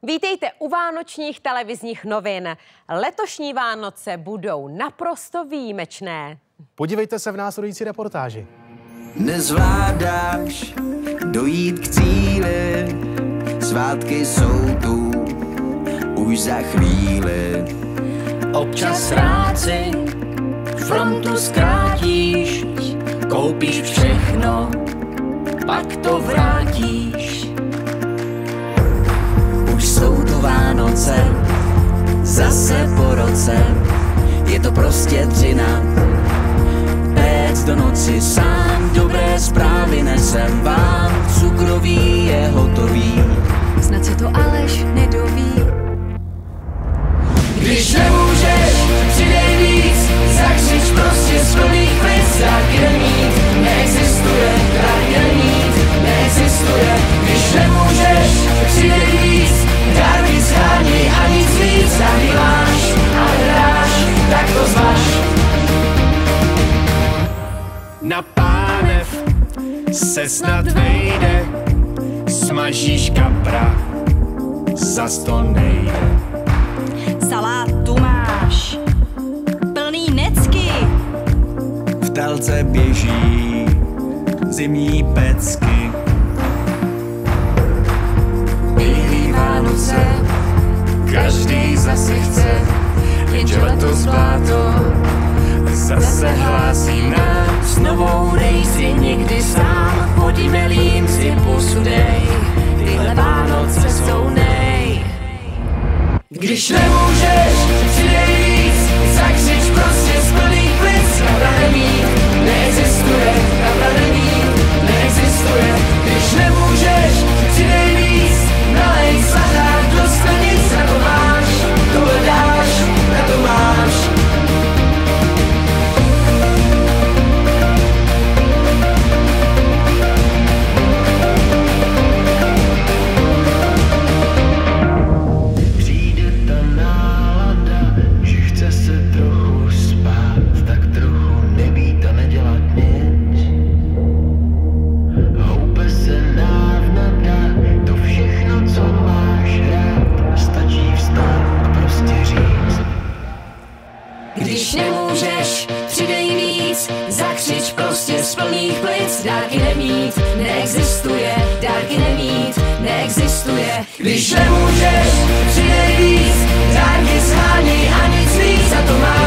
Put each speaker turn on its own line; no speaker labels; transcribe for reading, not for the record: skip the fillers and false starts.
Vítejte u vánočních televizních novin. Letošní Vánoce budou naprosto výjimečné.
Podívejte se v následující reportáži.
Nezvládáš dojít k cíli, svátky jsou tu už za chvíli.
Občas rád si frontu zkrátíš, koupíš všechno, pak to vrátíš. Už jsou tu Vánoce, zase po roce, je to prostě dřina. Péct do noci sám, dobré zprávy nesem vám, cukroví je hotový,
snad se to Aleš nedoví.
Když nemůžeš, přidej víc, zakřič prostě z plných plic, dárky nemít, neexistuje, dárky nemít, neexistuje. Když nemůžeš, přidej víc, dárky schání a nic víc, dárky máš, ale hráš, tak to zvaž.
Na pánev se snad vejde, smažíš kapra, zas to nejde.
Salátu máš plný necky,
V telce běží zimní pecky.
Bílý Vánoce, každý zase chce, jenže letos bláto zase hlásí nám. S novou nejsi nikdy sám, podímelým si posudej, tyhle Vánoce jsou nej. Když nemůžeš, přidej víc, zakřič prostě z plných plic, pravda nemít, neexistuje, pravda nemít, neexistuje. Když nemůžeš, přidej víc, nalej sladák do sklenic, na to máš, tohle dáš, na to máš. Když nemůžeš, přidej víc, zakřič prostě z plných plic, dárky nemít, neexistuje, dárky nemít, neexistuje. Když nemůžeš, přidej víc, dárky shání a nic víc, a to máš.